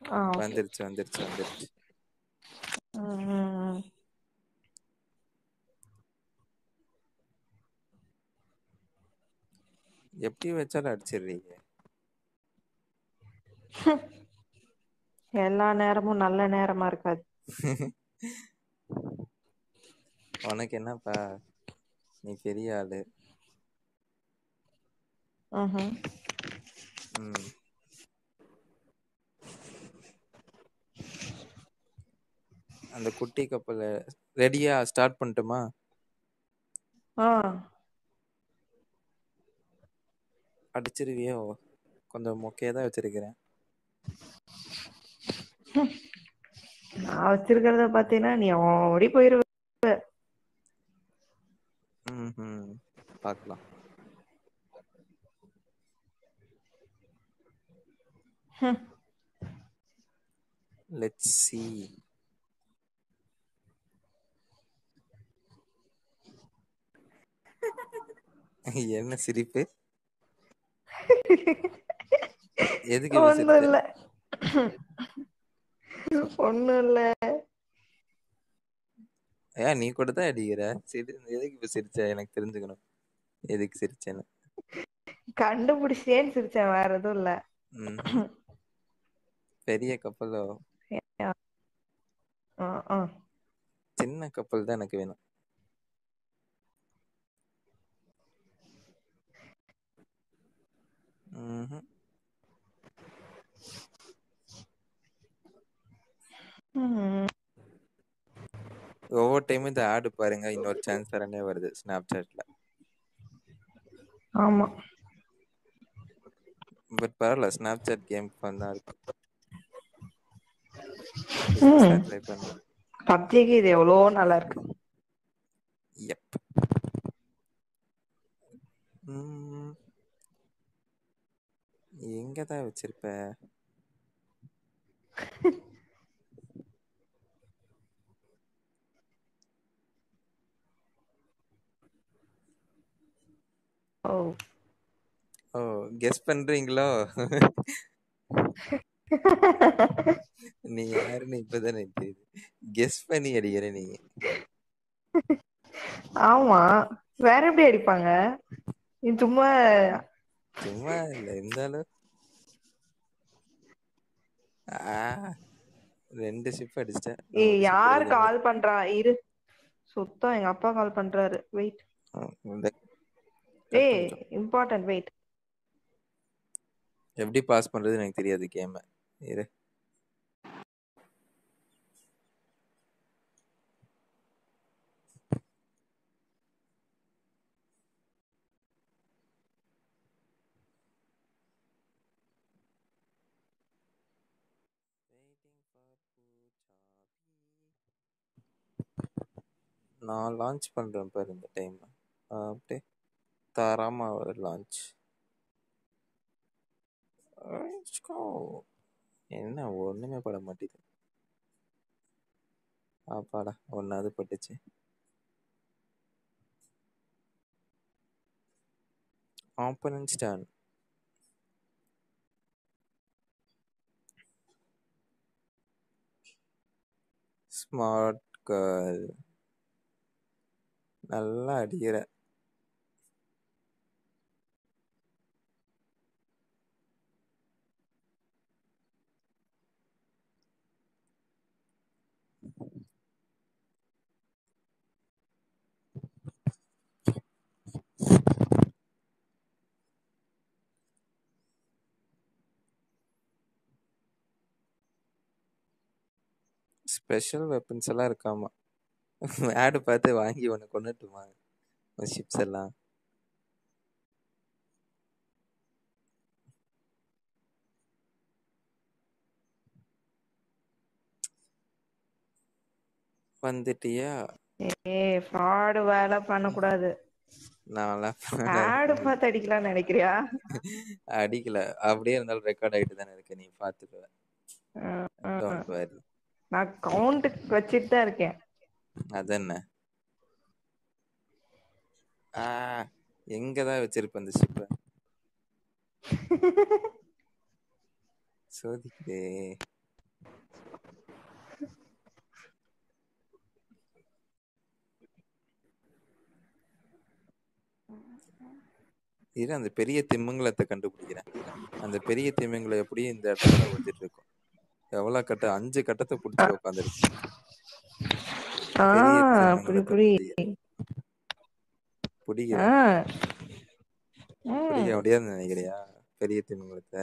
வந்துருச்சு வந்துருச்சு வந்துருச்சு. எப்படி வச்சாலும் அடிச்சிடுறீங்க. எல்லா நேரமும் நல்ல நேரமா இருக்காது. உனக்கு என்னப்பா, நீ பெரிய ஆளு. அந்த குட்டி கப்பல் ரெடியா? ஸ்டார்ட் பண்ணட்டுமா? அடிச்சிருவியோ? கொஞ்சம் மொக்கையதான் வச்சிருக்கிறேன். நான் வச்சிருக்கிறத பாத்தீங்கன்னா நீ ஓடி போயிருவ. பார்க்கலாம். Let's see. என்ன சிரிப்பு? எதுக்கு ஒண்ணும் இல்ல ஒண்ணும் இல்ல. நீ கூட தான் அடிக்கிற. எதுக்கு இப்ப சிரிச்ச? எனக்கு தெரிஞ்சுக்கணும் எதுக்கு சிரிச்சேன்னு. கண்டுபிடிச்சேன்னு சிரிச்சேன், வேற எதுவும் இல்ல. பெரிய கப்பலோ? சின்ன கப்பல் தான் எனக்கு வேணும். ஒவ்வொரு டைமும் இந்த ஆடு பாருங்க, இன்னொரு சான்ஸ் தரனே வருது ஸ்னாப் சாட்ல. ஆமா, பட் பரவாயில்ல, ஸ்னாப் சாட் கேம் ஃபன் தான் இருக்கு. ட்ரை பண்ணு. பப்ஜிக்கு இது எவ்வளோ நல்லா இருக்கு. யப். எங்க தான் வச்சிருப்ப? ஓ கெஸ் பண்றீங்களோ? நீ யாருன்னு இப்பதானே தெரியுது. கெஸ் பண்ணி அடிக்கிற நீ. ஆமா, வேற எப்படி அடிப்பாங்க? நீ சும்மா சும்மா இல்ல, இருந்தாலும் 2 ஷிப் அடிச்சிட்டேன். யாரு கால் பண்றா? இரு, சுத்தம் எங்க அப்பா கால் பண்றாரு. வெயிட். Important, wait. எப்படி பாஸ் பண்றது எனக்கு தெரியாது கேம். இரு. நான் லான்ச் பண்றேன் பாரு இந்த டைம். அப்படியே தாராமா ஒரு லான்ச். என்ன ஒண்ணுமே பட மாட்டேது. பாடா ஒன்னாவது பட்டுச்சு. ஆப்பனன்ட் ஸ்டான். ஸ்மார்ட் கேர்ள், நல்லா அடிக்கிற. ஸ்பெஷல் வெப்பன்ஸ் எல்லாம் இருக்காமா. ஆடு பார்த்து வாங்கி ஒன்று கொண்டுட்டுமா ஷிப்ஸ் எல்லாம். வந்துட்டியா? ஃப்ராட் வேலை பண்ணக்கூடாது. ஆடு பார்த்து அடிக்கலாம்னு நினைக்கிறியா? அடிக்கல, அப்படியே இருந்தாலும் ரெக்கார்ட் ஆகிட்டு தானே இருக்கு, நீ பார்த்துக்குவ. நான் கவுண்ட் வச்சிட்டு தான் இருக்கேன். அதென்ன எங்கதான் வச்சிருப்ப இந்த ஷிப்ப? சோதிக்குதே. இது அந்த பெரிய திமிங்கலத்தை கண்டுபிடிக்கிறேன். அந்த பெரிய திமிங்கலம் எப்படியும் இந்த இடத்துல தான் ஒழிஞ்சிட்டு இருக்கும். எவ்வளவு கட்டம், 5 கட்டத்தை பிடிச்சிட்டு உட்காந்துருக்கு. பெரிய புடி திமிங்கலத்தை புடி. பிடிக்கிறேன். பிடிக்க ம். முடியாதுன்னு நினைக்கிறியா பெரிய திமிங்கலத்தை?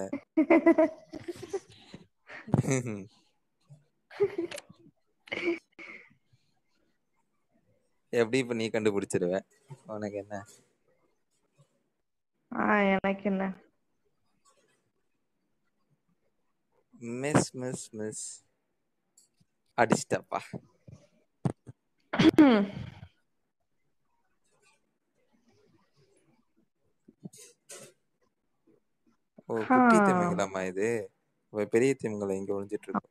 எப்படி இப்ப நீ கண்டுபிடிச்சிருவ? உனக்கு என்ன? எனக்கு என்ன? மிஸ் மிஸ் மிஸ் அடிச்சிட்டப்பா. ஓ, குட்டி திமிங்கலாமா இது? பெரிய திமிங்கலம் இங்க ஒழிஞ்சிட்டு இருக்கும்.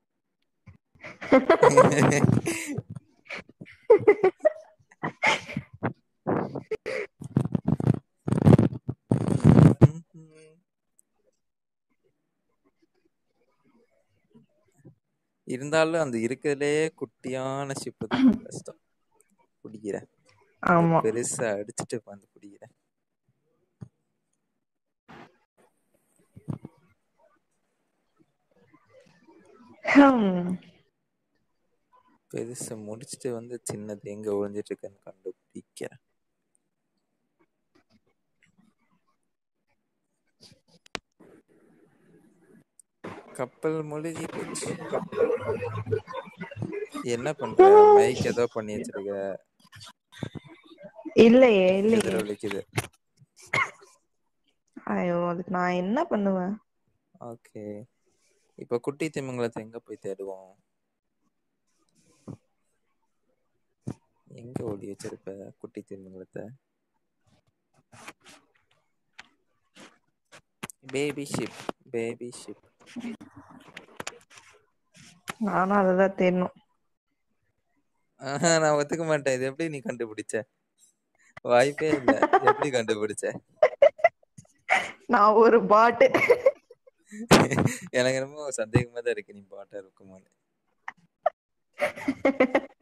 இருந்தாலும் அந்த இருக்கிறதுலே குட்டியான ஷிப்பு தான் கஷ்டம். பிடிக்கிறேன். பெருசா அடிச்சுட்டு வந்து பிடிக்கிறேன். பெருசா முடிச்சுட்டு வந்து சின்னது எங்க ஒழிஞ்சிட்டு இருக்குன்னு கண்டுபிடிக்கிறேன். கப்பல் மூழ்கி போச்சு. என்ன பண்ற? மைக் ஏதோ பண்ணி வச்சிருக்க? இல்லையே எதிரொலிக்குது. ஐயோ, அதுக்கு நான் என்ன பண்ணுவேன்? ஓகே, இப்ப குட்டி திமிங்கலத்தை எங்க போய் தேடுவோம்? எங்க ஓடி வச்சிருப்ப குட்டி திமிங்கலத்தை? Baby ship, baby ship. நானும் அததான் தேடணும். நான் ஒத்துக்க மாட்டேன். இது எப்படி நீ கண்டுபிடிச்ச? வாய்ப்பே இல்ல. எப்படி கண்டுபிடிச்ச? நான் ஒரு பாட்டு. எனக்கு ரொம்ப சந்தேகமா தான் இருக்கு நீ பாட்டா இருக்குமான்னு.